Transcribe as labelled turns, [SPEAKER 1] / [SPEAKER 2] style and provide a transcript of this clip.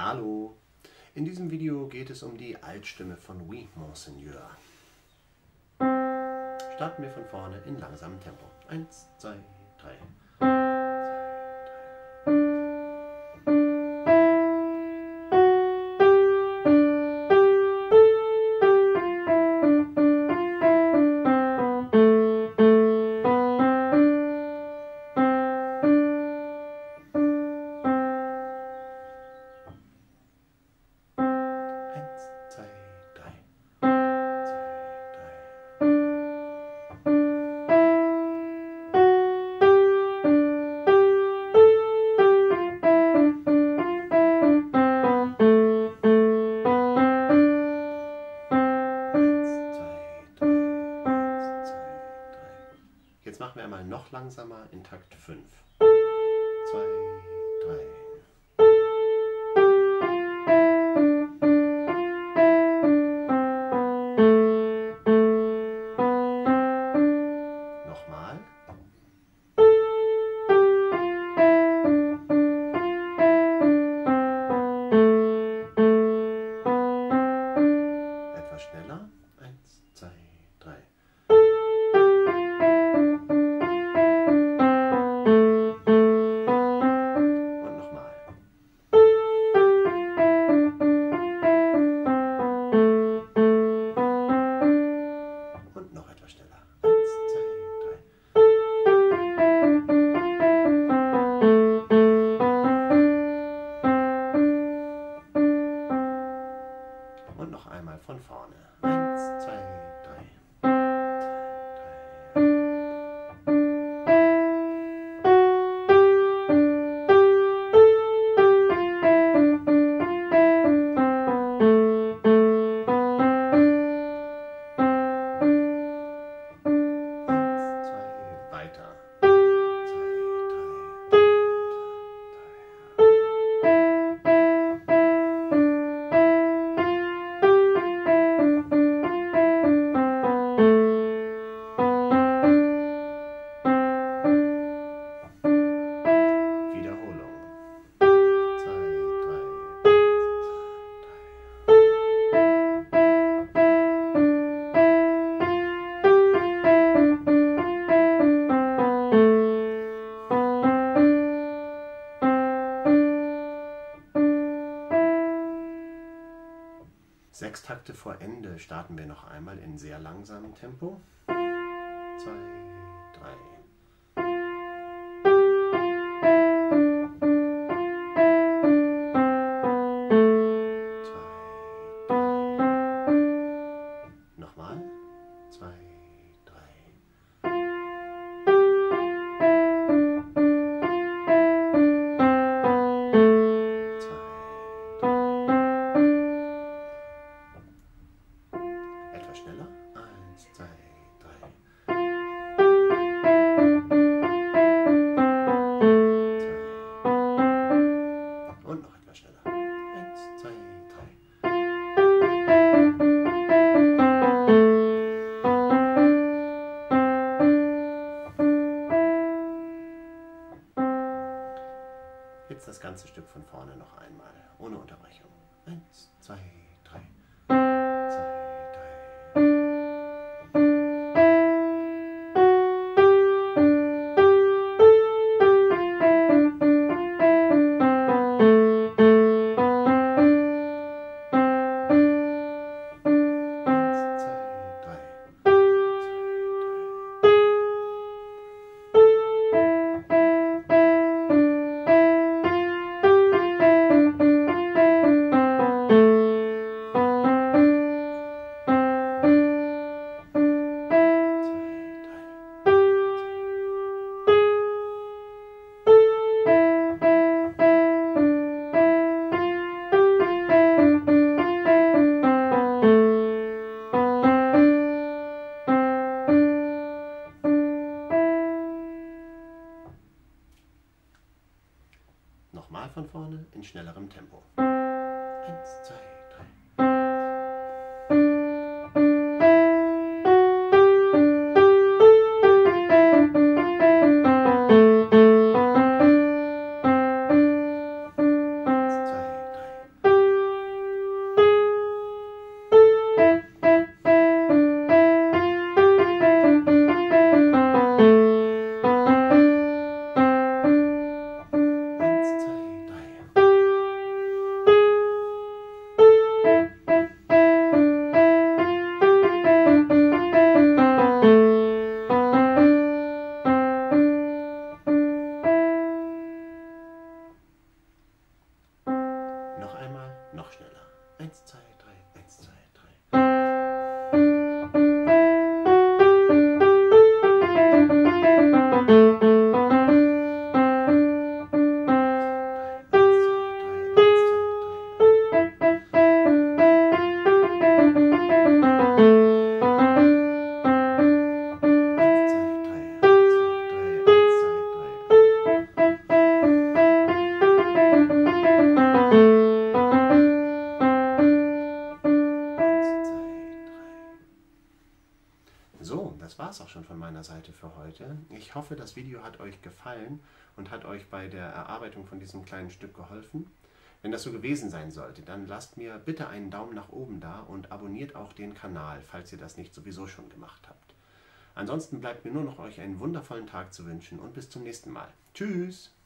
[SPEAKER 1] Hallo! In diesem Video geht es um die Altstimme von Oui, Monseigneur. Starten wir von vorne in langsamem Tempo. 1, 2, 3. Jetzt machen wir einmal noch langsamer in Takt 5. 2, 3. Nochmal. Etwas schneller. 1, 2, 3. Und noch etwas schneller. 1, 2, 3. Und noch einmal von vorne. 1, 2, 3. Weiter. 2, 3. Wiederholung. 2, 3. Sechs Takte vor Ende starten wir noch einmal in sehr langsamem Tempo. 2, 3. Nochmal. 2, 3. Etwas schneller. 1, 2, 3. Und noch etwas schneller. 1, 2, 3. Jetzt das ganze Stück von vorne noch einmal, ohne Unterbrechung. 1, 2, 3. Nochmal von vorne in schnellerem Tempo. 1, 2, 3. Eins, zwei, drei. Noch einmal, noch schneller. 1, 2, 3, 1, 2, 3. So, das war es auch schon von meiner Seite für heute. Ich hoffe, das Video hat euch gefallen und hat euch bei der Erarbeitung von diesem kleinen Stück geholfen. Wenn das so gewesen sein sollte, dann lasst mir bitte einen Daumen nach oben da und abonniert auch den Kanal, falls ihr das nicht sowieso schon gemacht habt. Ansonsten bleibt mir nur noch euch einen wundervollen Tag zu wünschen und bis zum nächsten Mal. Tschüss!